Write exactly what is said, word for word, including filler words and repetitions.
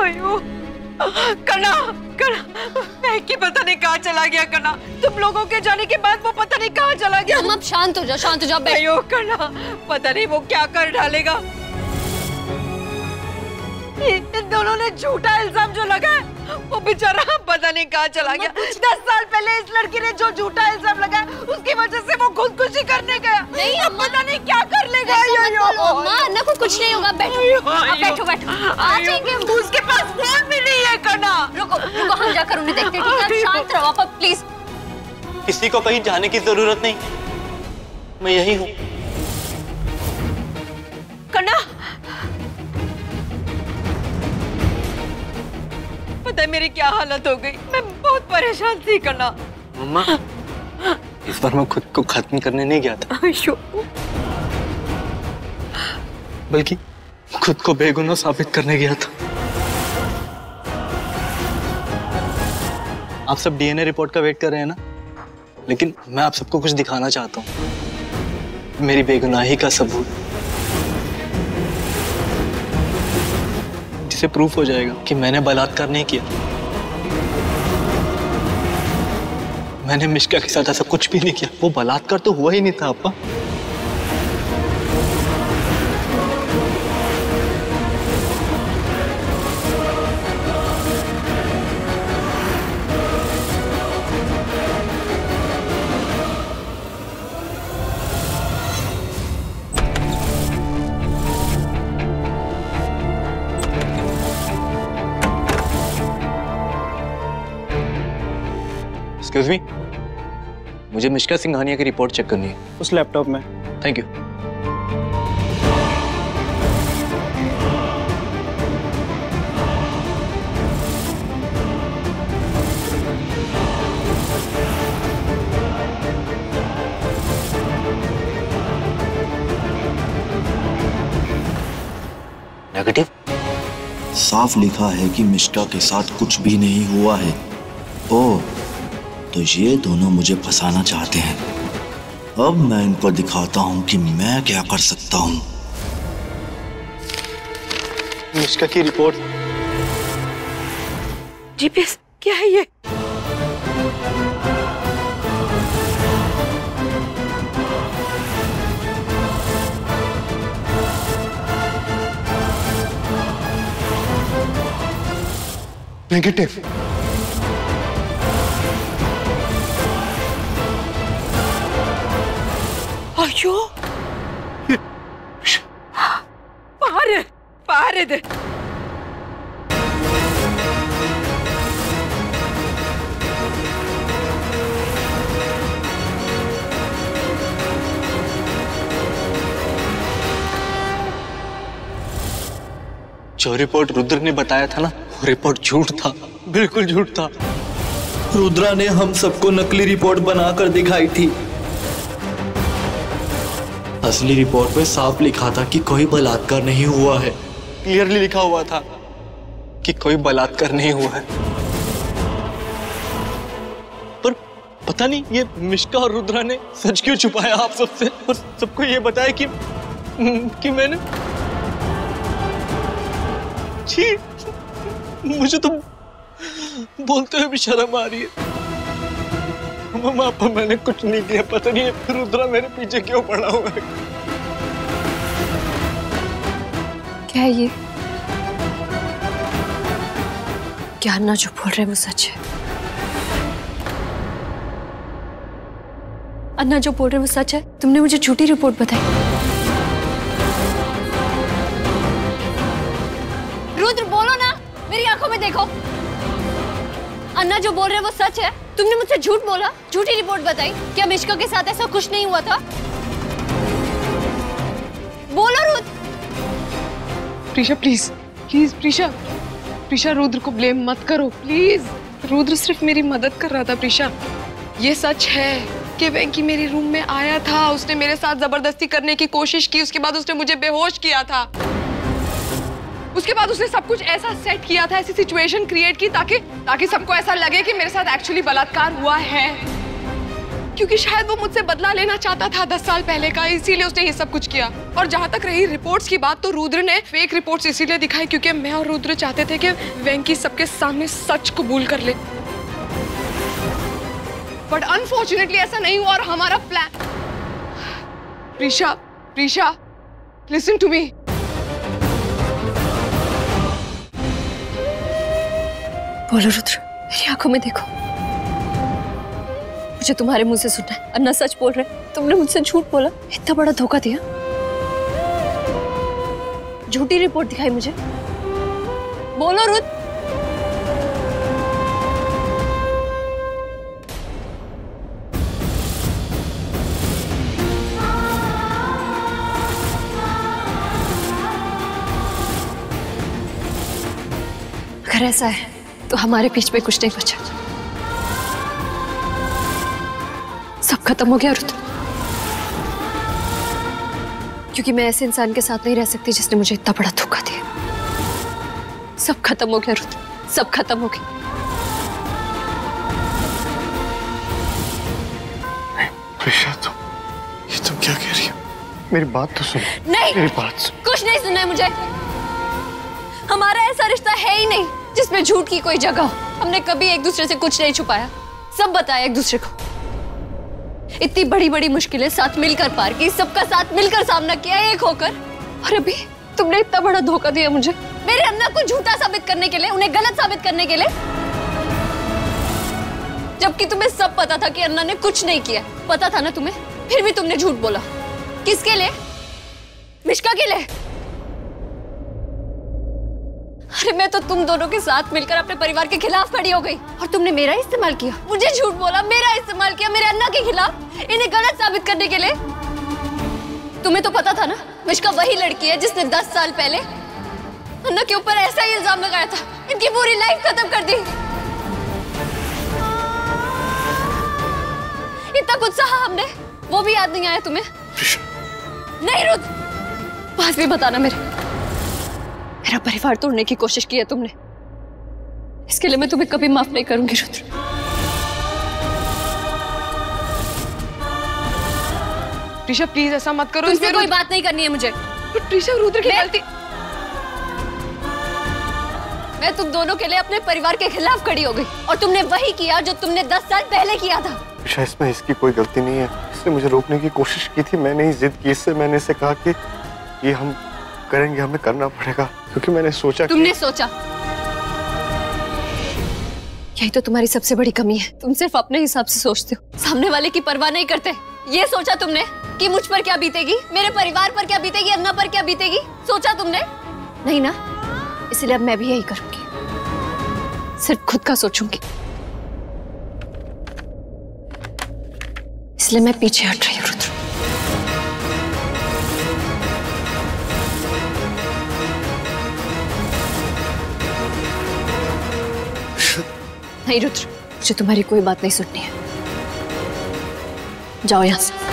अयो कना, कना, मैकी पता नहीं कहाँ चला गया कना। तुम लोगों के जाने के बाद वो पता नहीं कहाँ चला गया। तुम अब शांत हो जाओ, शांत हो जाओ। अयो कना, पता नहीं वो क्या कर डालेगा। इन दोनों ने झूठा इल्जाम जो लगाया, वो बेचारा पता नहीं कहाँ चला गया। दस साल पहले इस लड़की ने जो झूठा इल्जाम लगाया, उसकी वजह से वो खुदकुशी करने गया। नहीं, अब पता नहीं क्या कर लेगा। अन्ना को कुछ नहीं होगा, बैठो आप, बैठो बैठो, आ जाएंगे। उसके पास फोन भी नहीं है कना। रुको रुको, हम जाकर उन्हें देखते हैं, ठीक है? शांत रहो आप प्लीज। किसी को कहीं जाने की जरूरत नहीं, मैं यही हूँ। कना, पता है मेरी क्या हालत हो गई। मैं बहुत परेशान थी कना। मम्मा, इस बार मैं खुद को खत्म करने नहीं गया था, बल्कि खुद को बेगुनाह साबित करने गया था। आप सब डीएनए रिपोर्ट का वेट कर रहे हैं ना, लेकिन मैं आप सबको कुछ दिखाना चाहता हूँ, मेरी बेगुनाही का सबूत, जिससे प्रूफ हो जाएगा कि मैंने बलात्कार नहीं किया। मैंने मिश्का के साथ ऐसा कुछ भी नहीं किया। वो बलात्कार तो हुआ ही नहीं था अप्पा। एक्सक्यूज मी, मुझे मिश्का सिंघानिया की रिपोर्ट चेक करनी है। उस लैपटॉप में। Thank you. नेगेटिव। साफ लिखा है कि मिश्का के साथ कुछ भी नहीं हुआ है। ओह, तो ये दोनों मुझे फंसाना चाहते हैं। अब मैं इनको दिखाता हूं कि मैं क्या कर सकता हूं। मिश्का की रिपोर्ट। जीपीएस क्या है ये? नेगेटिव। अयो, बाहर है, बाहर है। जो रिपोर्ट रुद्र ने बताया था ना, वो रिपोर्ट झूठ था, बिल्कुल झूठ था। रुद्रा ने हम सबको नकली रिपोर्ट बनाकर दिखाई थी। असली रिपोर्ट में साफ लिखा था कि कोई बलात्कार नहीं हुआ है। क्लियरली लिखा हुआ था कि कोई बलात्कार नहीं हुआ है। पर पता नहीं ये मिश्का और रुद्रा ने सच क्यों छुपाया आप सबसे, और सबको ये बताया कि कि मैंने। छी, मुझे तो बोलते हुए भी शर्म आ रही है। मम्मा पापा, मैंने कुछ नहीं किया। पता नहीं रुद्रा मेरे पीछे क्यों पड़ा हुआ है। क्या है ये? क्या अन्ना जो बोल रहे हैं वो सच है? अन्ना जो बोल रहे हैं वो सच है? तुमने मुझे झूठी रिपोर्ट बताई। रुद्र बोलो ना, मेरी आंखों में देखो। अन्ना जो बोल रहे हैं वो सच है? तुमने मुझसे झूठ बोला, झूठी रिपोर्ट बताई। क्या मिश्का के साथ ऐसा कुछ नहीं हुआ था? बोलो रुद्र। प्रीशा प्लीज, प्लीज प्रीशा, प्रीशा रुद्र को ब्लेम मत करो प्लीज। रुद्र सिर्फ मेरी मदद कर रहा था प्रीशा। ये सच है कि वेंकी मेरे रूम में आया था, उसने मेरे साथ जबरदस्ती करने की कोशिश की, उसके बाद उसने मुझे बेहोश किया था। उसके बाद उसने सब कुछ ऐसा सेट किया था, ऐसी सिचुएशन क्रिएट की ताकि ताकि सबको ऐसा लगे कि मेरे साथ एक्चुअली बलात्कार हुआ है। क्योंकि शायद वो मुझसे बदला लेना चाहता था दस साल पहले का, इसीलिए उसने ये सब कुछ किया। और जहां तक रही रिपोर्ट्स की बात, तो रुद्र ने फेक रिपोर्ट्स इसीलिए दिखाई क्योंकि मैं और रुद्र चाहते थे कि वेंकी सबके सामने सच कबूल कर ले। बट अनफॉर्चुनेटली ऐसा नहीं हुआ और हमारा plan. Prisha, Prisha, listen to me. बोलो रुद्र, मेरी आंखों में देखो। मुझे तुम्हारे मुंह से सुनना है, अन्ना सच बोल रहे। तुमने मुझसे झूठ बोला, इतना बड़ा धोखा दिया, झूठी रिपोर्ट दिखाई मुझे। बोलो रुद्र। अगर ऐसा है तो हमारे बीच में कुछ नहीं बचा, सब खत्म हो गया रुद्र। क्योंकि मैं ऐसे इंसान के साथ नहीं रह सकती जिसने मुझे इतना बड़ा धोखा दिया। सब खत्म हो गया रुद्र, सब खत्म हो गया। प्रीशा, तुम ये तुम क्या कह रही हो? मेरी बात तो सुनो। नहीं, मेरी बात सुनो। कुछ नहीं सुनना है मुझे। हमारा ऐसा रिश्ता है ही नहीं जिसमें झूठ की कोई जगह हो। हमने कभी एक दूसरे से कुछ नहीं छुपाया, सब बताया एक दूसरे को। इतनी बड़ी बड़ी मुश्किलें साथ मिलकर पार की, सबका साथ मिलकर सामना किया एक होकर। और अभी तुमने इतना बड़ा धोखा दिया मुझे, मेरे अन्ना को झूठा साबित करने के लिए, उन्हें गलत साबित करने के लिए। जबकि तुम्हें सब पता था कि अन्ना ने कुछ नहीं किया, पता था ना तुम्हें, फिर भी तुमने झूठ बोला। किसके लिए? मिश्का के लिए। अरे मैं तो तुम दोनों के साथ मिलकर अपने परिवार के खिलाफ खड़ी हो गई और तुमने मेरा इस्तेमाल किया, मुझे झूठ बोला, मेरा इस्तेमाल किया मेरे अन्ना के खिलाफ, इन्हें गलत साबित करने के लिए। तुम्हें तो पता था ना मिश्का वही लड़की है जिसने दस साल पहले अन्ना के ऊपर ऐसा ही इल्जाम लगाया था, इनकी पूरी लाइफ खत्म कर दी। इतना कुछ सहा हमने, वो भी याद नहीं आया तुम्हें? नहीं रुद्र, बात भी बताना मेरे। मेरा परिवार तोड़ने की कोशिश की है तुमने, इसके लिए मैं तुम्हें कभी माफ नहीं करूंगी रुद्र। प्रीशा प्लीज ऐसा मत करो। तुमसे कोई बात नहीं करनी है मुझे। प्रीशा, रुद्र की गलती। मैं तुम दोनों के लिए अपने परिवार के खिलाफ खड़ी हो गई और तुमने वही किया जो तुमने दस साल पहले किया था। प्रीशा, इसमें इसकी कोई गलती नहीं है। इसने मुझे रोकने की कोशिश की थी, मैंने ही जिद की इससे। मैंने इसे कहा कि ये हम करेंगे, हमें करना पड़ेगा, क्योंकि मैंने सोचा तुमने कि... सोचा? यही तो तुम्हारी सबसे बड़ी कमी है, तुम सिर्फ अपने हिसाब से सोचते हो, सामने वाले की परवाह नहीं करते। ये सोचा तुमने कि मुझ पर क्या बीतेगी, मेरे परिवार पर क्या बीतेगी, अन्ना पर क्या बीतेगी? सोचा तुमने? नहीं ना, इसलिए अब मैं भी यही करूंगी, सिर्फ खुद का सोचूंगी। इसलिए मैं पीछे हट रही हूँ रुद्र। नहीं रुद्र, मुझे तुम्हारी कोई बात नहीं सुननी है, जाओ यहां से।